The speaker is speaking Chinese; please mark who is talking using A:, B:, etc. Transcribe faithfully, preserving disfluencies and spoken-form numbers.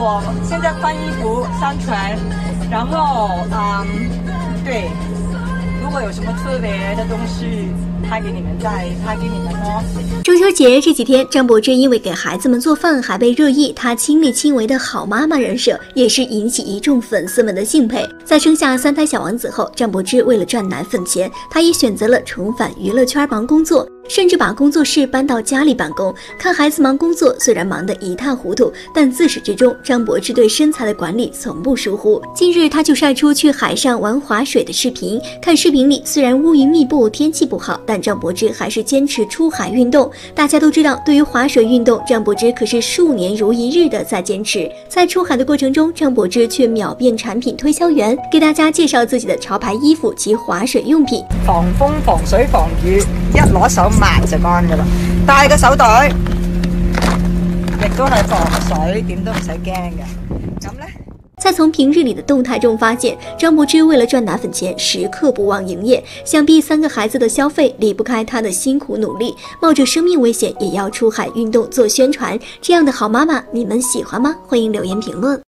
A: 我现在换衣服上传，然后嗯，对，如果有什么特别的东西拍给你们，再拍给你们哦。
B: 中秋节这几天，张柏芝因为给孩子们做饭还被热议，她亲力亲为的好妈妈人设也是引起一众粉丝们的敬佩。在生下三胎小王子后，张柏芝为了赚奶粉钱，她也选择了重返娱乐圈忙工作，甚至把工作室搬到家里办公。看孩子忙工作，虽然忙得一塌糊涂，但自始至终，张柏芝对身材的管理从不疏忽。近日，她就晒出去海上玩滑水的视频。看视频里，虽然乌云密布，天气不好，但张柏芝还是坚持出海运动。大家都知道，对于划水运动，张柏芝可是数年如一日的在坚持。在出海的过程中，张柏芝却秒变产品推销员，给大家介绍自己的潮牌衣服及划水用品。
A: 防風、防水、防雨，一攞手抹就乾噶啦。帶個手袋，亦都係防水，點都唔使驚嘅。咁呢？
B: 再从平日里的动态中发现，张柏芝为了赚奶粉钱，时刻不忘营业。想必三个孩子的消费离不开她的辛苦努力，冒着生命危险也要出海运动做宣传。这样的好妈妈，你们喜欢吗？欢迎留言评论。